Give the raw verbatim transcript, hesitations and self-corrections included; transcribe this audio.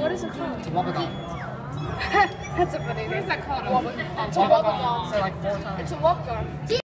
What is it called? It's a Wobbegong. That's a funny name. What is that called? Wobbegong. It's a Wobbegong. Say like four times. It's a Wobbegong.